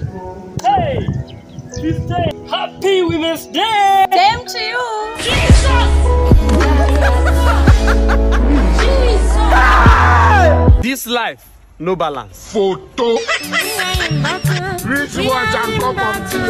Hey! Tuesday! Happy Women's Day! Same to you! Jesus! This life, no balance. Photo. Rich one can come up to